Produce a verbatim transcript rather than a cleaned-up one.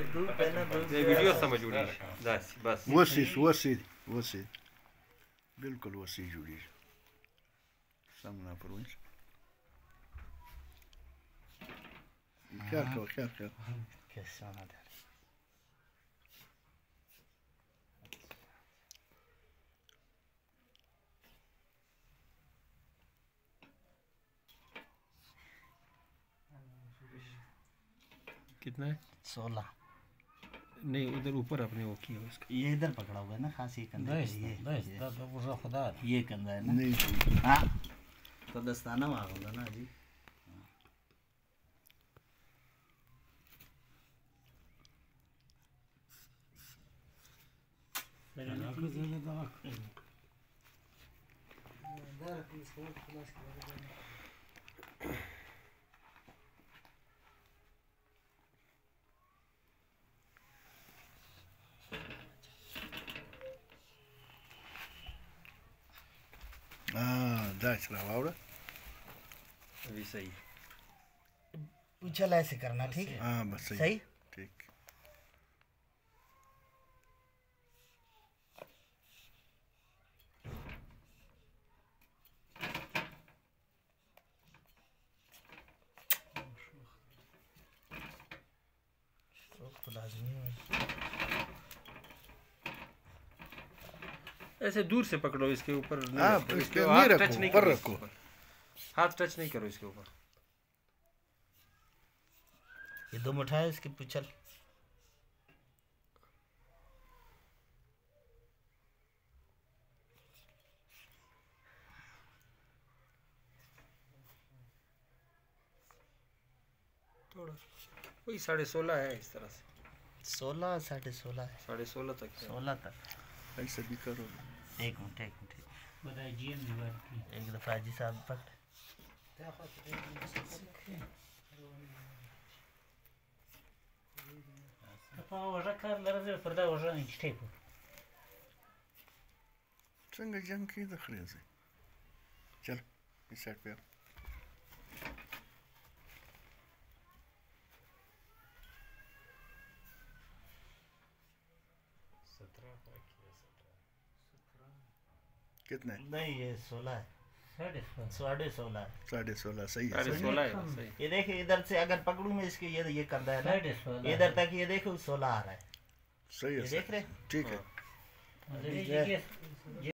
ये वीडियो समझ उड़ी बस बस वसी वसी वसी बिल्कुल वसी जुड़ी सामना पर वंश क्या क्या क्या क्या कैसा ना था कितना है सोलह नहीं उधर ऊपर अपने वो किया उसका ये इधर पकड़ा हुआ है ना खांसी कंधा दस ये दस दस पूरा खुदा ये कंधा है ना नहीं हाँ तो दस्ताना मांगूंगा ना जी हाँ दाच रहा वावड़ा अभी सही उछल ऐसे करना ठीक है हाँ बस सही सही ठीक तो लाजमी है ऐसे दूर से पकड़ो इसके ऊपर नहीं हाँ रखो, इसके इसके नहीं हाथ रखो टच नहीं ऊपर करो रखो इसके ऊपर। हाथ टच नहीं करो इसके ऊपर ये दो मुठा है इसकी पुछल थोड़ा वही साढ़े सोलह है इस तरह से सोलह साढ़े सोलह है साढ़े सोलह तक है। सोलह तक ऐसे भी करो एक मिनट एक मिनट बताइए जी एम एक दफा जी साहब पकड़ वजा कर लरजे पर्दा वजा नहीं ठीक चंगा जंग की दखरे से चल इस साइड पे कितने नहीं ये सोलह है साढ़े साढ़े सोलह है साढ़े सोलह सही है साढ़े सही। सोलह है सही ये देखिए इधर से अगर पकड़ूं मैं इसके ये ये कंधा है साढ़े ना सोलह इधर तक ये देखो सोलह आ रहा है सही है ये सही। देख रहे ठीक है मतलब ये